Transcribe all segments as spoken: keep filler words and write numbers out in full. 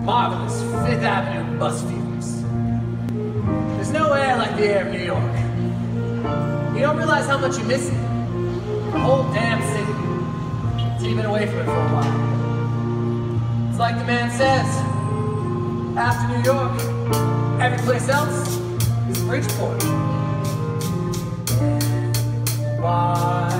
marvelous Fifth Avenue bus fumes. There's no air like the air of New York. You don't realize how much you miss it. The whole damn city. Until you've been away from it for a while. It's like the man says, after New York, every place else is Bridgeport. Why?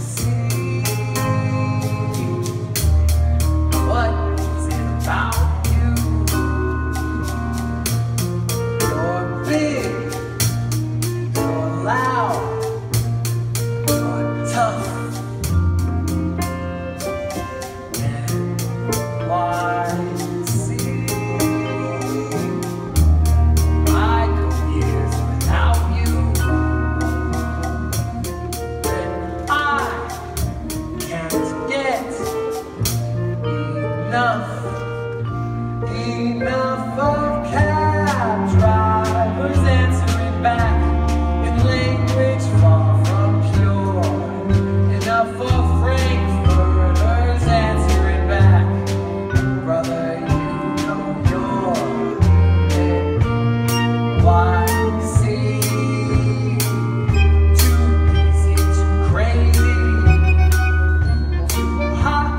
Enough, enough of cab drivers answering back in language far from pure. Enough of frankfurters answering back, brother, you know you're in Y C. Too busy, too crazy, too hot.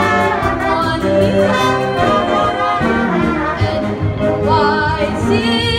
N Y C